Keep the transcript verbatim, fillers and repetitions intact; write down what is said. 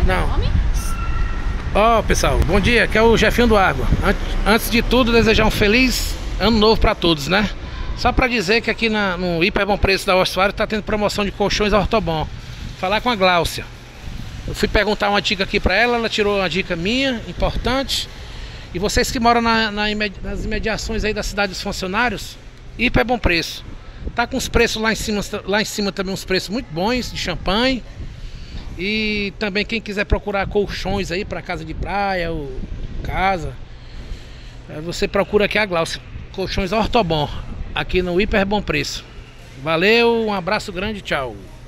Não. Ó, oh, pessoal, bom dia, aqui é o Jefinho do Água. Antes de tudo, desejar um feliz ano novo para todos, né? Só para dizer que aqui na, no Hiper Bom Preço da Ossuário tá tendo promoção de colchões Ortobon. Falar com a Gláucia. Eu fui perguntar uma dica aqui para ela, ela tirou uma dica minha, importante. E vocês que moram na, na, nas imediações aí da cidade dos funcionários, Hiper Bom Preço. Tá com os preços lá em cima, lá em cima também uns preços muito bons de champanhe. E também quem quiser procurar colchões aí para casa de praia ou casa, você procura aqui a Gláucia. Colchões Ortobon, aqui no Hiper Bom Preço. Valeu, um abraço grande, tchau.